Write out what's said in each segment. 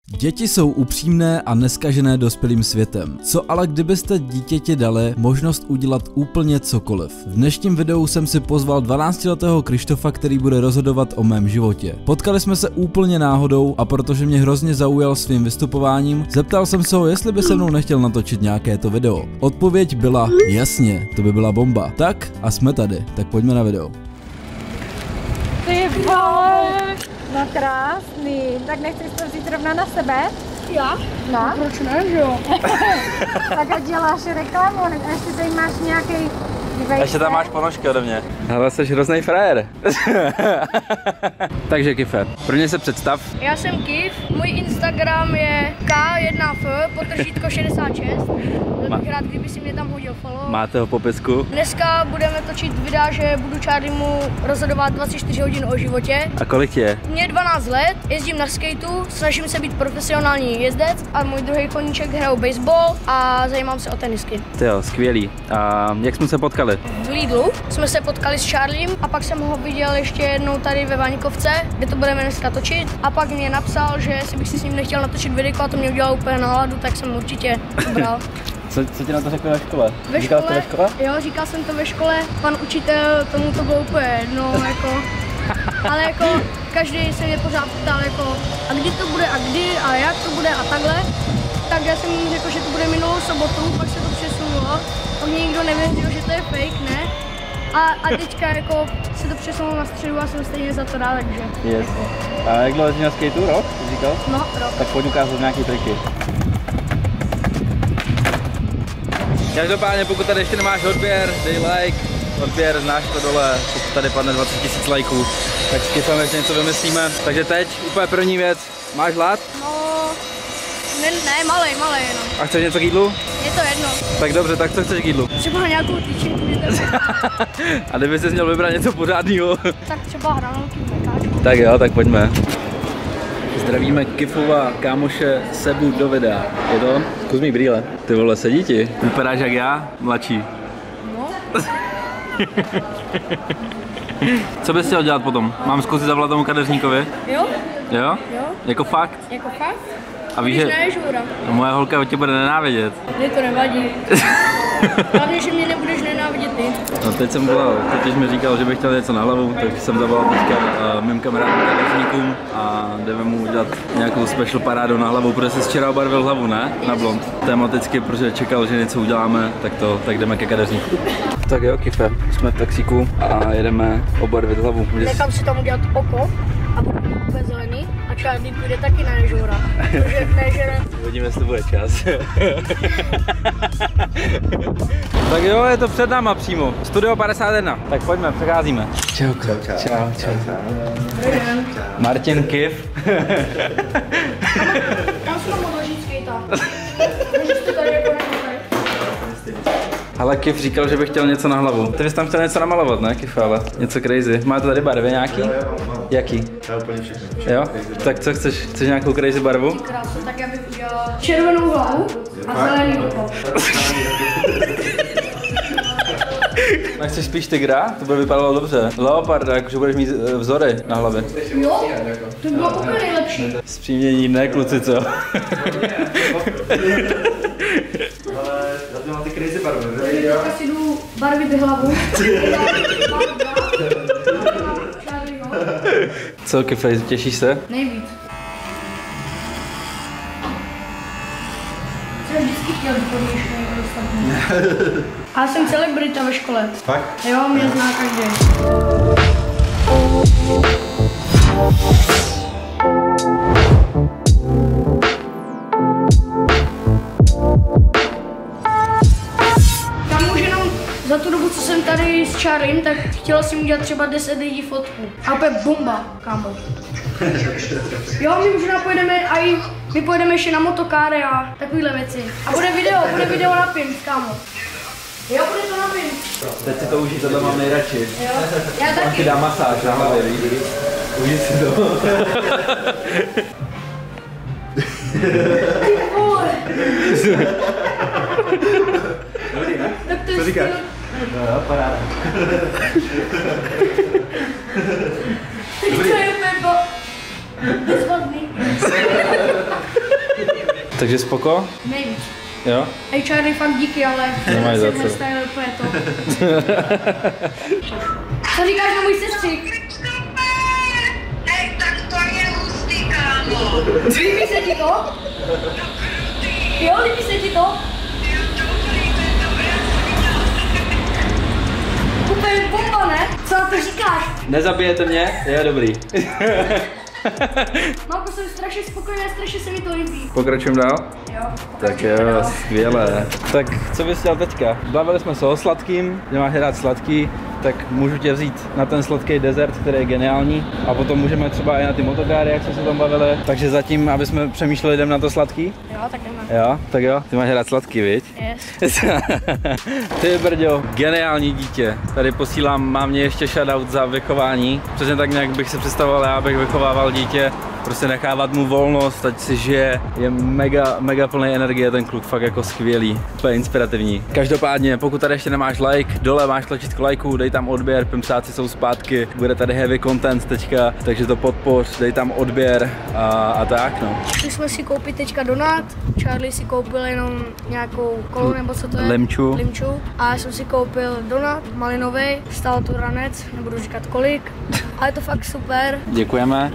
Děti jsou upřímné a neskažené dospělým světem. Co ale kdybyste dítěti dali možnost udělat úplně cokoliv? V dnešním videu jsem si pozval 12letého Krištofa, který bude rozhodovat o mém životě. Potkali jsme se úplně náhodou a protože mě hrozně zaujal svým vystupováním, zeptal jsem se ho, jestli by se mnou nechtěl natočit nějaké to video. Odpověď byla jasně, to by byla bomba. Tak a jsme tady, tak pojďme na video. Ty vole, no krásný, tak nechceš to vzít rovna na sebe? Já? No. Proč ne, že jo? Tak a děláš reklamu, a ještě tady máš nějaký... Ještě tam máš ponožky ode mě. Hele, jsi hrozný frajer. Takže Kife, prvně se představ. Já jsem Kif, můj Instagram je k1f66. Byl bych rád, kdyby si mě tam hodil follow. Máte ho v popisku. Dneska budeme točit videa, že budu Charliemu rozhodovat 24 hodin o životě. A kolik ti je? Mně je 12 let, jezdím na skateu, snažím se být profesionální jezdec a můj druhý koníček hraju baseball a zajímám se o tenisky. Jo, skvělý. A jak jsme se potkali? V Lidlu jsme se potkali s Charliem a pak jsem ho viděl ještě jednou tady ve Vaňkovce, kde to budeme dneska točit. A pak mě napsal, že si bych si s ním nechtěl natočit videjko a to mě udělalo úplně náladu, tak jsem určitě ubral. Co ti na to řekl ve škole? Říkal to ve škole? Jo, říkal jsem to ve škole. Pan učitel, tomu to bylo úplně jedno, jako. Ale jako každý se mě pořád ptal, jako a kdy to bude a kdy a jak to bude a takhle. Tak já jsem mu řekl, že to bude minulou sobotu, pak se to přesunulo. A mě nikdo nevěřil, že to je fake, ne? A teďka jako se to přesunulo na středu a jsem stejně za to rád, takže. Yes. A jak dlouho jsi na skateu? Rok? Jsi říkal? No, rok. Tak pojď ukázat nějaký triky. Každopádně, pokud tady ještě nemáš odběr, dej like, odběr, znáš to dole, pokud tady padne 20 000 lajků, tak s Kifem ještě něco vymyslíme. Takže teď úplně první věc, máš hlad? No, ne, malej jenom. A chceš něco k jídlu? Je to jedno. Tak dobře, tak co chceš k jídlu? Třeba nějakou tyčinku. A kdyby jsi měl vybrat něco pořádného? Tak třeba hranolky, mekáčku. Tak jo, tak pojďme. Zdravíme Kifova kámoše Sebu do videa. Je to? Zkus mi brýle. Ty vole, sedí ti? Vypadáš jak já, mladší. No. Co bys chtěl dělat potom? Mám zkusit zavolat tomu kadeřníkovi? Jo? Jo? Jo. Jako fakt? Jako fakt? A víš, že moje holka od tě bude nenávidět. Mně to nevadí. Hlavně, že mě nebudeš nenávidět ty. No teď jsem volal, teď mi říkal, že bych chtěl něco na hlavu, tak jsem zavolal teďka mým kamarádům kadeřníkům a jdeme mu udělat nějakou special parádu na hlavu, protože jsi včera obarvil hlavu, ne? Na blond. Tematicky, protože čekal, že něco uděláme, tak jdeme ke kadeřníku. Tak jo, Kife, jsme v taxíku a jedeme obarvit hlavu. Nechám si tam udělat oko a budu úplně zelený a Charlie půjde taky na nežoura. Protože nežere. Uvidíme, jestli to bude čas. Tak jo, je to před náma přímo. Studio 51. Tak pojďme, přecházíme. Čau. Čau. Martin Kif. Tam se tam odložit skejta. Můžeš to tady jako nechovat. Ale Kif říkal, že by chtěl něco na hlavu. Ty bys tam chtěl něco namalovat, ne, Kif, ale něco crazy. Máte tady barvy nějaký? Jaký? Já úplně všechno. Jo? Tak co chceš? Chceš nějakou crazy barvu? Krásno, tak já bych udělal červenou hlavu a zelený oko. Nechceš spíš tygra? To by vypadalo dobře. Leoparda, jakože budeš mít vzory na hlavě. Jo? To bylo úplně nejlepší. Zpřímění, ne kluci, co? Ale já to mám ty crazy barvy, Teďka si jdu barvit hlavu. Co, Kife, těšíš se? Nejvíc. Jsem vždycky chtěl být podobnější než ostatní. A jsem celebrita ve škole. Fakt? Jo, mě zná každý. Za tu dobu, co jsem tady s Charliem, tak chtěla jsem udělat třeba 10 lidí fotku. A opět bomba, kámo. Jo, my možná pojedeme my pojedeme ještě na motokáry a takovýhle věci. A bude video na Pimp, kámo. Jo, bude to na Pimp. Teď si to užij, tohle mám nejradši. Jo, já taky. On ti dá masáž na hlavě, víš? Užij si to. Ty vole. Dobrý, ne? Tak to je Co říkáš? No, paráda. Teď to je úplně bezvadný. Takže spoko? Nejvíc. Jo? Hej Charlie, fakt díky, ale Nemáš za co. nestyle úplně to. Co říkáš na můj sestři? Hej, tak to je hustý, kámo. Líbí se ti to? Jo, líbí se ti to? Úplně bomba, ne? Co na to říkáš? Nezabijete mě? Je dobrý. Mamko, jsem strašně spokojená, strašně se mi to líbí. Pokračujeme dál? Jo. Tak jo, skvělé. Tak co bys chtěl teďka? Bavili jsme se o sladkým, že máš rád sladký, tak můžu tě vzít na ten sladký dezert, který je geniální. A potom můžeme třeba i na ty motokáry, jak jsme se tam bavili. Takže zatím, aby jsme přemýšleli, jdem na to sladký? Jo, tak jdeme. Jo, tak jo, ty máš rád sladký, viď? Yes. Ty brďo, geniální dítě. Tady posílám mámě ještě shoutout za vychování. Přesně tak nějak bych se představoval, já bych vychovával dítě. Prostě nechávat mu volnost, ať si žije. Je mega plný energie ten kluk, fakt jako skvělý. Úplně inspirativní. Každopádně, pokud tady ještě nemáš like, dole máš tlačítko lajku, dej tam odběr, Pimsáci jsou zpátky. Bude tady heavy content teďka, takže to podpoř, dej tam odběr a tak no. Šli jsme si koupit teďka donát, Charlie si koupil jenom nějakou kolu, nebo co to je? Limču. A já jsem si koupil donát malinový, stál tu ranec, nebudu říkat kolik, ale je to fakt super. Děkujeme.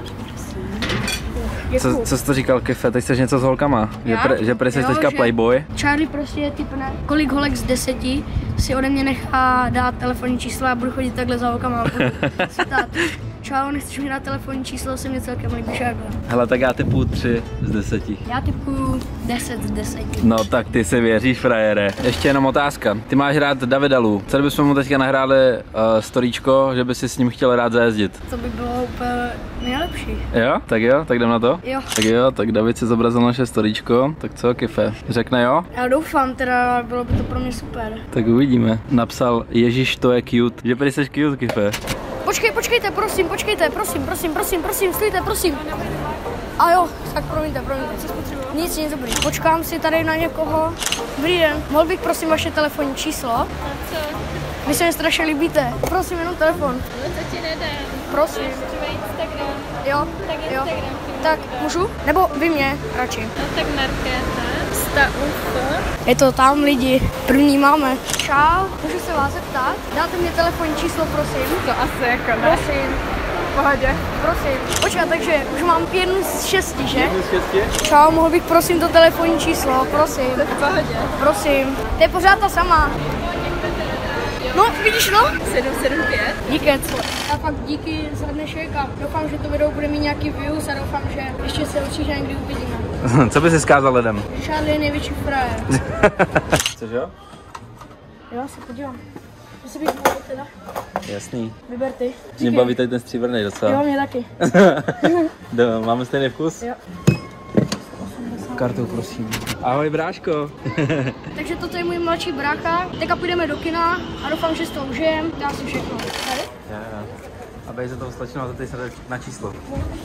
Co jsi to říkal, Kefe? Teď jsi něco s holkama? Že prý jsi teďka playboy? Charlie prostě je typne, kolik holek z 10 si ode mě nechá dát telefonní číslo a budu chodit takhle za holkama a budu se ptát. Čau, nechceš mi dát telefonní číslo, se mě celkem líbíš takhle. Hele, tak já typuju 3 z 10. Já typuju 10 z 10. No tak ty si věříš, frajere. Ještě jenom otázka. Ty máš rád Davidalu. Co bychom mu teďka nahráli storíčko, že by si s ním chtěl rád zajezdit? To by bylo úplně nejlepší. Jo? Tak jdem na to? Jo. Tak jo, tak David si zobrazil naše storíčko. Tak co, Kefe? Řekne jo? Já doufám, teda bylo by to pro mě super. Tak uvidíme. Napsal, Ježíš, to je cute. Že prý jsi cute, Kefe. Počkejte, prosím, stůjte, prosím. A jo, tak promiňte, co jsi potřeboval? Nic, dobrý. Počkám si tady na někoho. Dobrý den, mohl bych prosím vaše telefonní číslo? A co? Vy se mi strašně líbíte. Prosím, jenom telefon. Ale to ti nedám. Prosím. Třeba Instagram. Jo, Tak jo. Instagram. Tak, můžu? Nebo vy mě, radši. No tak Markéta. Staufo. Je to tam lidi. První máme. Čau, můžu se vás zeptat? Dáte mě telefonní číslo, prosím? To asi jako ne. Prosím. V pohodě. Prosím. Počkej, takže už mám 1 z 6, že? 1 z 6? Čau, mohl bych prosím to telefonní číslo, prosím. V pohodě. Prosím. To je pořád ta sama. No, vidíš no? 775. Díky. A fakt díky za dnešek a doufám, že to video bude mít nějaký views a doufám, že ještě se určitě někdy uvidíme. Co bys si zkázal lidem? Charlie je největší frajer. Chceš jo? Jo, se podívám. Jestli bych mohl teda. Jasný. Vyber ty. Mě baví tady ten stříbrný docela. Jo, mě taky. Máme stejný vkus? Jo. Kartou, prosím. Ahoj, bráško. Takže toto je můj mladší brácha. Teďka půjdeme do kina a doufám, že z toho užijem. Dá si všechno. Tady? Jo. A bej za toho slečnou, za tady se na číslo.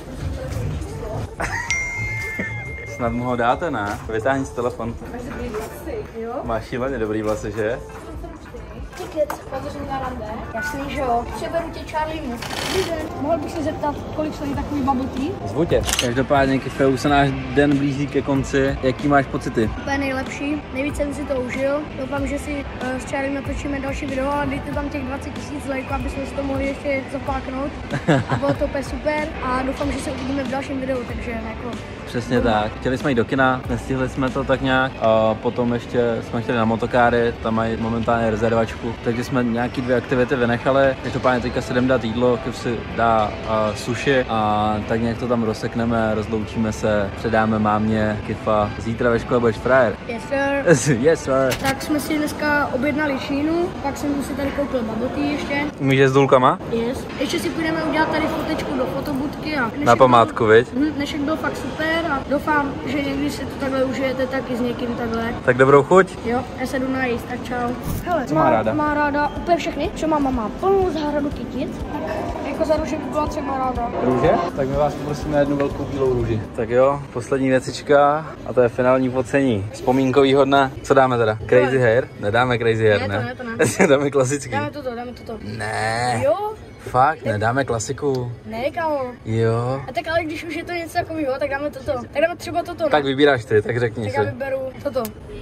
Snad mu ho dáte, ne? Vytáhni si telefon. Jo. Máš šíleně dobrý vlasy, že? Ticket, protože na rande. Jasný, že jo. Přeberu tě Charliemu. Dobrý den. Mohl bych se zeptat, kolik stojí takový bubble tea? Zvu tě. Každopádně, Kefe, už se náš den blíží ke konci. Jaký máš pocity? To je nejlepší. Nejvíc jsem si to užil. Doufám, že si s Charliem natočíme další video a dejte tam těch 20 000 lajků, aby jsme si to mohli ještě zapáknout. A bylo to úplně super a doufám, že se uvidíme v dalším videu, takže jako... Přesně tak. Chtěli jsme jít do kina, nestihli jsme to tak nějak. A potom ještě jsme chtěli na motokáry, tam mají momentálně rezervačku. Takže jsme nějaký 2 aktivity vynechali. Každopádně teďka si jdem dát jídlo, Kev si dá sushi a tak nějak to tam rozsekneme, rozloučíme se, předáme mámě, Kefa. Zítra ve škole budeš frajer. Yes sir. Yes sir. Tak jsme si dneska objednali šínu, pak jsem si tady koupil bubble tea ještě. Můžeš s důlkama? Yes. Ještě si půjdeme udělat tady fotečku do fotobudky a Na památku, viď? Dnešek byl fakt super a doufám, že někdy si to takhle užijete taky s někým takhle. Tak dobrou chuť. Jo, já se jdu najíst, tak čau. Hele, Co má ráda? Má ráda úplně všechny, co má plnou zahradu kytic. Jako za růže by byla třeba ráda. Růže? Tak my vás poprosíme na jednu velkou bílou růži. Tak jo, poslední věcička a to je finální focení. Vzpomínkovýho dne. Co dáme teda? Crazy hair? Nedáme crazy hair, ne? Ne. Dáme klasický. Dáme toto. Ne. Jo? Fakt, ne, dáme klasiku. Ne, kámo. Jo. A tak ale když už je to něco takového, tak dáme toto. Tak dáme třeba toto. No. Tak vybíráš ty, tak řekni Tak si. já vyberu toto.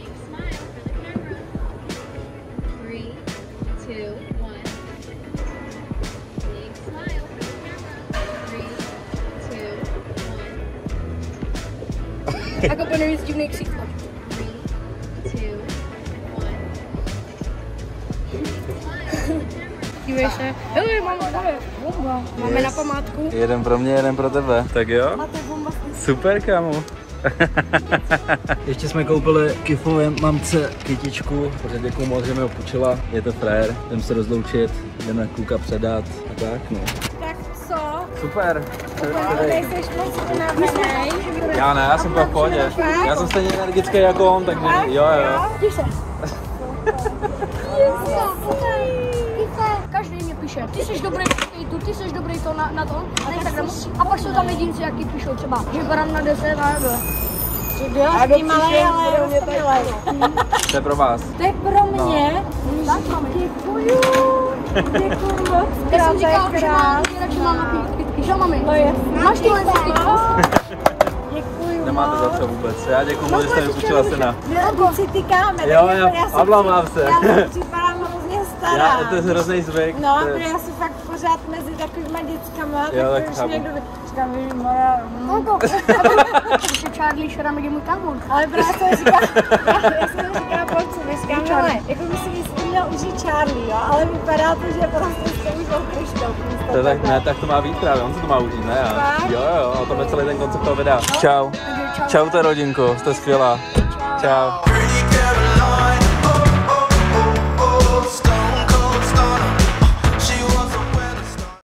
Jako po nejvíc divný ksík. Dívej se. Hele, máme na památku. Jeden pro mě, jeden pro tebe. Tak jo? Super, kámo. Ještě jsme koupili Kifové mamce kytičku, protože děkuju moc, že mi ho půjčila. Je to frajer, jdem se rozloučit, jdeme kluka předat a tak, no. Tak co? Super. Nejseš moc unavenej? Já ne, já jsem v pohodě. Já jsem stejně energický jako on, takže jo. Díš se. Každý mě píše, ty jsi dobrý v skateu, ty jsi dobrý to na tom, na Instagramu. A pak jsou tam jedinci, jaký píšou třeba, že vypadám na 10 a nebo. Já jsem malej, ale roztomilej. To je pro vás. To je pro mě. Děkuju. Děkuju moc. Já jsem říkal, že radši mám na kytky, že mami? No jasně. Máš tyhle kytky? Děkuju Nemáte za co vůbec. Já děkuju moc, že jste mi půjčila syna. My si tykáme. Jo, oblamám se. Já si připadám hrozně stará. To je hrozný zvyk. No, protože já jsem fakt pořád mezi takovýma dětskama, Jo, tak tak už chápu. někdo říkám, moja... Když je Charlie Šeram, je můj kámoš. Ale právě jsem říkala, já jsem říkala, pojď si, říkám, ale jako by si vždycky měl užít Charlie, jo, ale vypadá to, že prostě jste užil Krištof. To tak ne, tak to má být právě, on se to má užít, ne já. Jo, o tom je celý ten koncept toho videa. Čau. Čau, ta rodinko, jste skvělá. Čau.